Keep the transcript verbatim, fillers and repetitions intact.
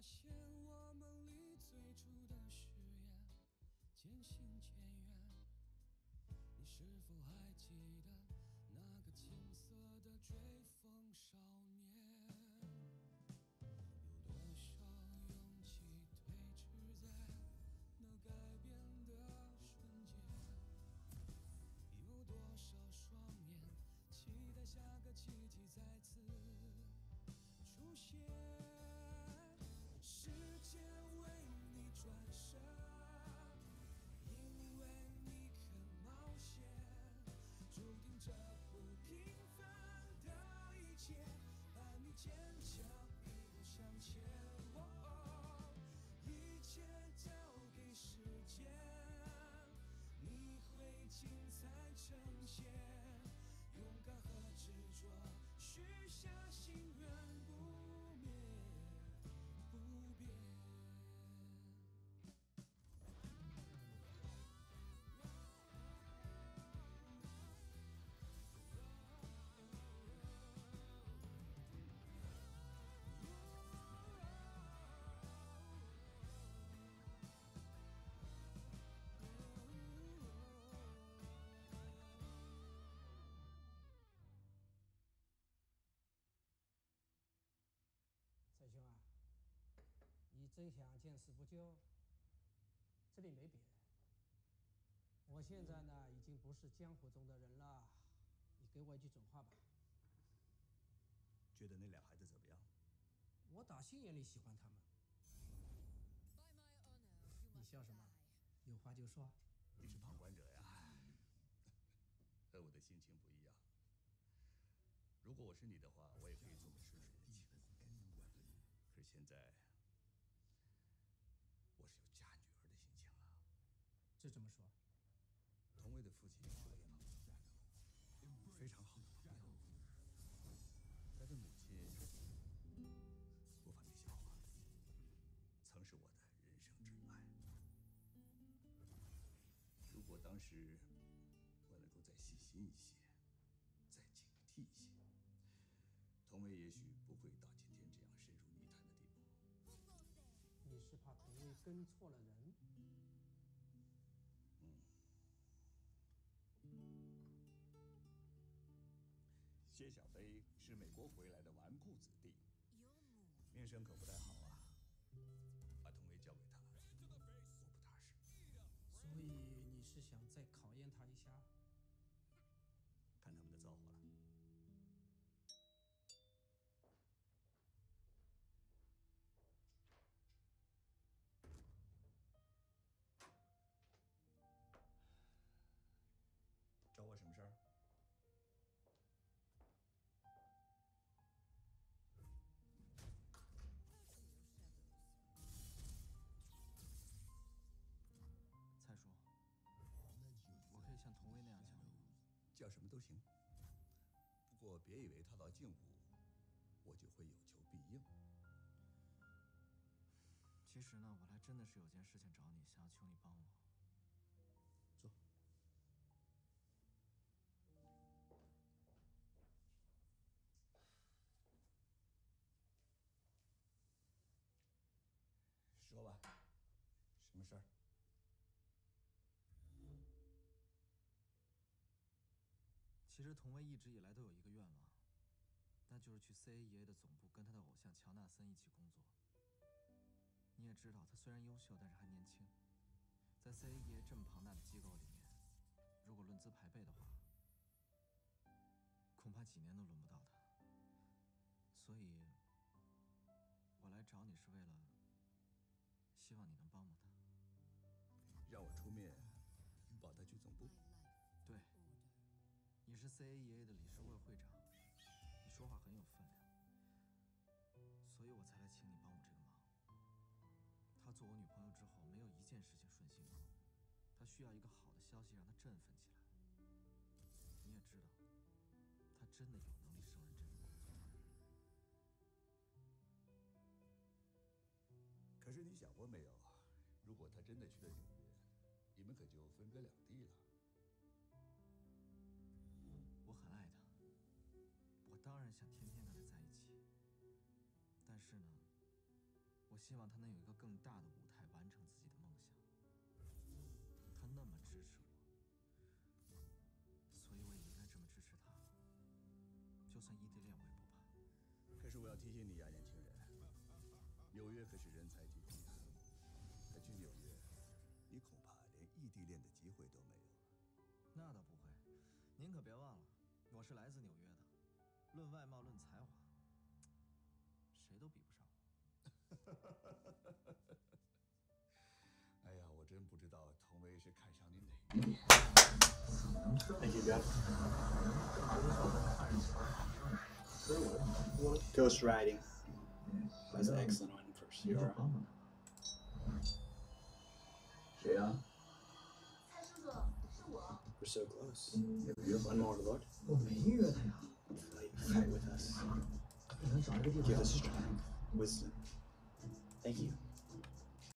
现我们离最初的誓言渐行渐远。你是否还记得那个青涩的追风少年？有多少勇气推迟在那改变的瞬间？有多少双眼期待下个奇迹再次出现？时间为你转身，因为你肯冒险，注定这不平凡的一切，伴你坚强一路向前。哦，一切交给时间，你会精彩呈现。勇敢和执着，许下心愿不灭不变。 蔡兄啊，你真想见死不救？这里没别人。我现在呢，已经不是江湖中的人了。你给我一句准话吧。 觉得那俩孩子怎么样？ 我打心眼里喜欢他们。你笑什么？有话就说。 你是旁观者呀，和我的心情不一样。如果我是你的话，我也可以做个顺水的情。可是现在，我是有嫁女儿的心情了。 这怎么说？ 童薇的父亲是我的朋友，非常好的朋友。他的母亲，不瞒你笑话，曾是我的人生挚爱。如果当时我能够再细心一些，再警惕一些，童薇也许不会到今天这样深入泥潭的地步。 你是怕童薇跟错了人？ 嗯。谢小飞是美国回来的纨绔子弟，名声可不太好啊。把童薇交给他，我不踏实。 所以你是想再考验他一下？ 看他们的造化了。找我什么事儿？ 蔡叔，我可以像童薇那样叫你吗？ 叫什么都行。不过别以为套到近乎，我就会有求必应。 其实呢，我来真的是有件事情找你，想要求你帮我。 坐。说吧，什么事儿？ 其实童薇一直以来都有一个愿望，那就是去 C A E A 的总部跟他的偶像乔纳森一起工作。你也知道，他虽然优秀，但是还年轻，在 C A E A 这么庞大的机构里面，如果论资排辈的话，恐怕几年都轮不到他。所以，我来找你是为了希望你能帮帮他。 让我出面保他去总部？ 对。你是 C A E A 的理事会会长，你说话很有分量，所以我才来请你帮我这个忙。她做我女朋友之后，没有一件事情顺心过，她需要一个好的消息让她振奋起来。你也知道，她真的有能力胜任这份工作。 可是你想过没有，如果她真的去了纽约，你们可就分隔两地了。 我很爱他，我当然想天天跟他在一起。但是呢，我我希望他能有一个更大的舞台，完成自己的梦想。他那么支持我，所以我也应该这么支持他。就算异地恋，我也不怕。 可是我要提醒你呀，年轻人，纽约可是人才济济啊！再去纽约，你恐怕连异地恋的机会都没有了。 那倒不会，您可别忘了，我是来自纽约的，论外貌，论才华，谁都比不上我。 哎呀，我真不知道童薇是看上你哪一点。 Thank you, Jeff. Ghost Riding. That's an excellent one for Sierra. 谁呀？ 蔡叔叔，是我。 We're so close. 有约 One more, Lord. 我没约他呀。 Fight, fight with us. 只能找一个地方。 Give us strength, wisdom. Thank you.